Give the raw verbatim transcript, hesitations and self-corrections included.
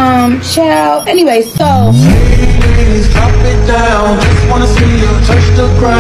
Um, child. Anyway, so. Please drop it down. Just wanna see you touch the ground.